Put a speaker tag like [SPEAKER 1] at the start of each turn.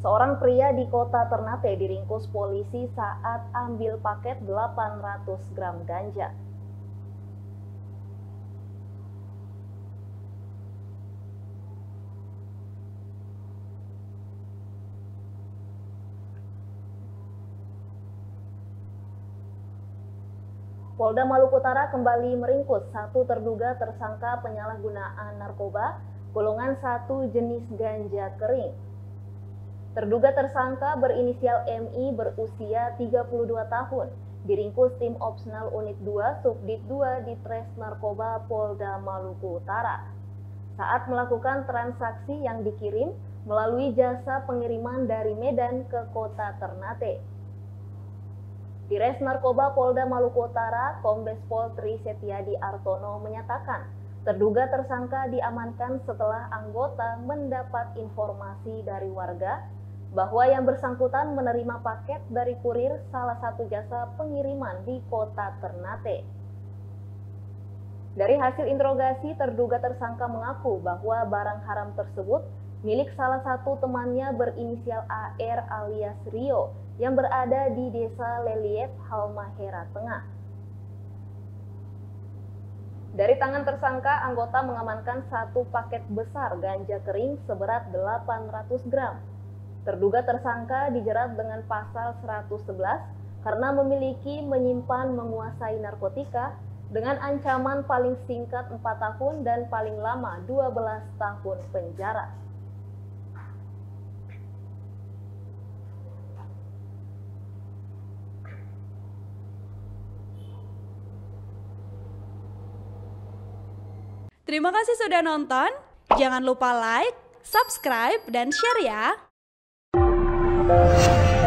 [SPEAKER 1] Seorang pria di kota Ternate diringkus polisi saat ambil paket 800 gram ganja. Polda Maluku Utara kembali meringkus satu terduga tersangka penyalahgunaan narkoba golongan 1 jenis ganja kering. Terduga tersangka berinisial MI berusia 32 tahun, diringkus tim Opsnal Unit 2 Subdit 2 di Tres Narkoba Polda Maluku Utara saat melakukan transaksi yang dikirim melalui jasa pengiriman dari Medan ke kota Ternate. Di Res Narkoba Polda Maluku Utara, Kombes Pol Tri Setiadi Artono menyatakan, terduga tersangka diamankan setelah anggota mendapat informasi dari warga bahwa yang bersangkutan menerima paket dari kurir salah satu jasa pengiriman di kota Ternate. Dari hasil interogasi, terduga tersangka mengaku bahwa barang haram tersebut milik salah satu temannya berinisial AR alias Rio yang berada di Desa Leliep, Halmahera Tengah. Dari tangan tersangka, anggota mengamankan satu paket besar ganja kering seberat 800 gram. Terduga tersangka dijerat dengan pasal 111 karena memiliki, menyimpan, menguasai narkotika dengan ancaman paling singkat 4 tahun dan paling lama 12 tahun penjara.
[SPEAKER 2] Terima kasih sudah nonton. Jangan lupa like, subscribe, dan share ya.